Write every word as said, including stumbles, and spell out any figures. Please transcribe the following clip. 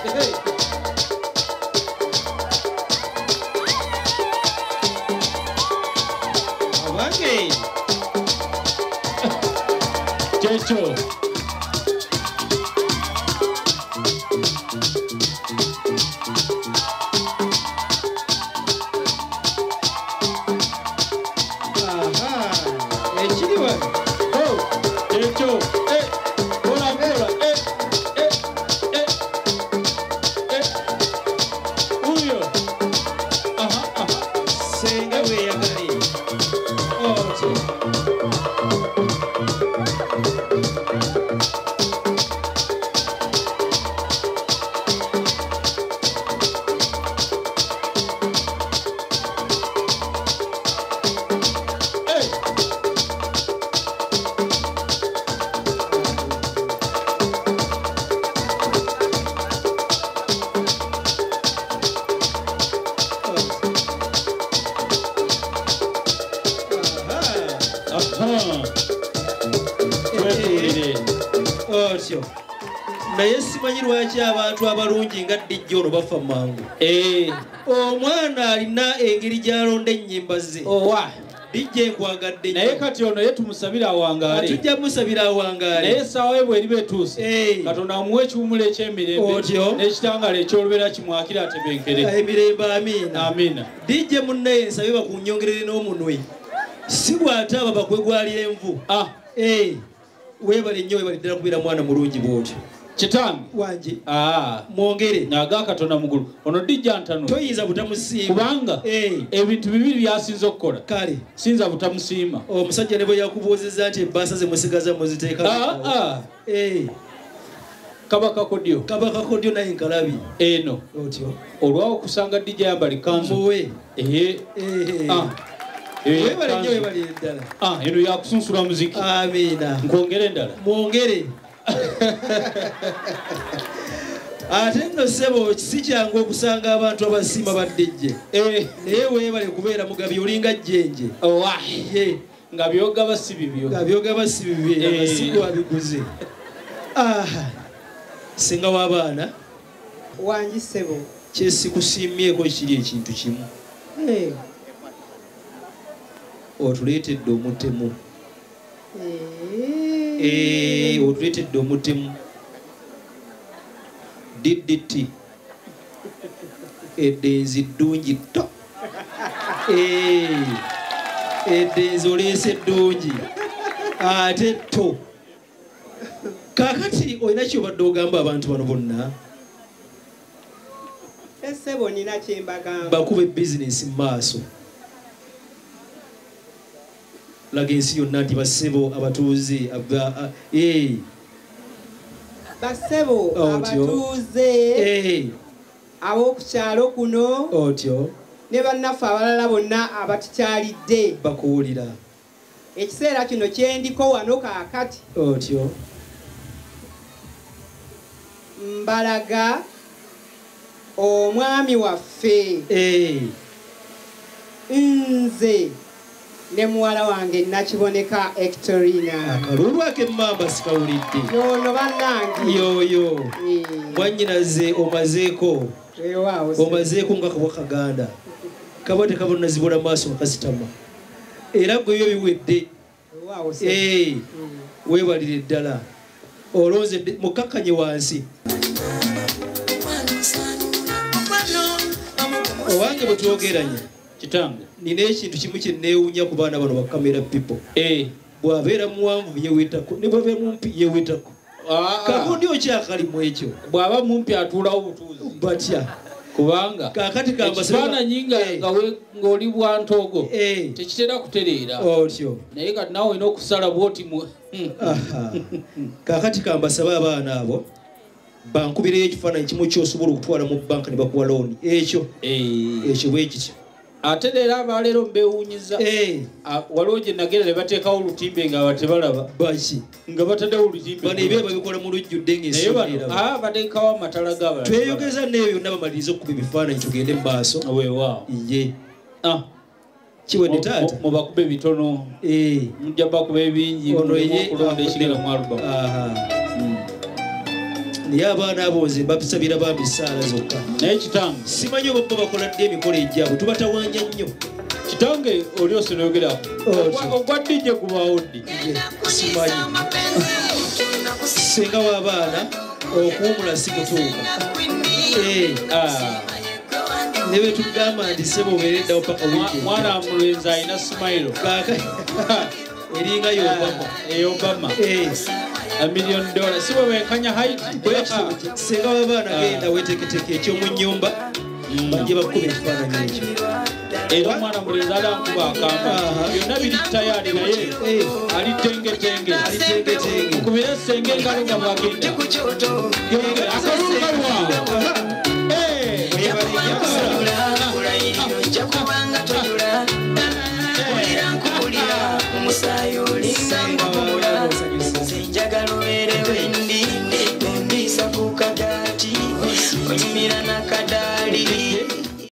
Abange. Checho. Naye simanyi lwaki abantu abalungi nga dijjo ono bafa mangu. Eh, omwana alina engeri gy'alonda ennyimba ze. Owa dijje nkwagadde. Naye kati ono ye tumusabira awangaale. Tujja musabira awangaale. Naye essaawa ye bw'eriba etuuse. Katonda amuwe ekiwumula eky'emirembe n'ekitangaala eky'olubeera kimwakira atebenkere. Emirembe amiina. Amiina. Dijje munnaye nsabe bakunnyongerere n'omunwe. Si bw'ataaba bakwegwalira envu. Ah. Eh. Weebale nnyo weebale ddala kubeera mwana mulungi bw'otyo. Kitange wanje ah mwongere naga Katonda mugulu ono dijja ntano toyinza butamusiima kubanga eh ebintu bibiri byasinza okukola kale sinza butamusiima omusajja ne bwe yakubuuzizza nti ebbasa ze musigaza muziteeka ah ah eh kabaka kodyo kabaka kodyo naye nkalabi eno otyo olwawo kusanga dijja yambali kanzu muwe eh eh ah weebale nnyo weebale ddala ah eno yakusunsula muziki amiina nkwongere endala mwongere. Ate nno ssebo si kyangu okusanga abantu abasiima baddejje. Eh, naye weebale kubeera mugabi olinga jjenje. Owaye nga byogaba si bibyo. Nga byogaba si bibyo nga si gwabiguze. Ah, Senga w'abaana wangi ssebo kyesikusiimyeko kiri ekintu kimu. Eh, otuleetedde omutemu. Eh, otuleetedde omutemu. D D T. Eddenzi ddungi to. Eh, eddenzi oleese ddungi. Ate to. Kaakati olina ky'obadde ogamba abantu bano bonna? Essebo nina kye mbagamba. Bakube bizinesi mu maaso. Laga ensi yonna nti bassebo abatuuze aba eh bassebo abatuuze eh ab'okukyalo kuno otyo ne bannaffe abalala bonna abatukyalidde bakuwulira ekiseera kino kye ndiko wano kaakati otyo mbalaga omwami waffe eh nze ne muwala wange nakiboneka Ectorina akalulu ake mmamba sikawulidde yono bannange yoyo mwannyinaze omazeeko omazeeko nga kabwa kaganda kaba tekabona zibula maaso kasitama era gwe byo biwedde eh weebalire ddala olonze mukakkanye wansi owange bwe twogeranye kitange nina ekintu kimu kye neewuunya ku baana bano bakamera people eh bw'abeera muwanvu yeewetako ne bw'abeera mumpi yeewetako kakundi okyakalimu ekyo bw'aba mumpi atuulawo butuuzi batya kubanga kaakati kambasekifaananyi ng'oli bwantogo tekitera kutereera otyo naye kati naawe olina okusala bwoti mu kaakati kambasaba abaana abo bankubireyo ekifaananyi kimu kyosobola okutwala mu banka ne bakuwa looni ekyo ekyo bwe kityo ate leero abaleero mbeewuunyiza waliwo gye nagenda ne bateekawo olutimbe nga tebalaba baki nga bataddewo olutimbe bano ebyo babikola mu lujjudde ng'esonera bateekawo amatala g'abalala tweyogeza neeyo yonna bamaliriza okuba ebifaananyi tugende mu maaso weewaawo ye kiwedde taata mubakube bitono mujja bakuba ebingi okulonda ekigenda mu alubamu naye abaana abo nze mbasabira bambi essaala zokka naye kitange simanyi oba bo bakola ddi emikolo egyabwe tubatawaanya nnyo kitange oli osinoyogerako ogwa ddijje kubaawo ddi simanyi senga w'abaana okuwumula si kutuuka ne bwe tugamba nti sebo obeera eddawo paka mwana mulenzi alina simayiro eringa y'obama eyobama a million dollar si bwe benkanya haiti senga w'abaana genda weteketeke ekyomu nnyumba bajje bakuba ekifaananyi ekyo era omwana mulenzi alankuba akamba byonna biri tayali naye alitengetenge kubira senge engalo nga bwagenda akalukalwa Njagala obeere wendi, ndisa ku kagaati, onyumira n'akadaati.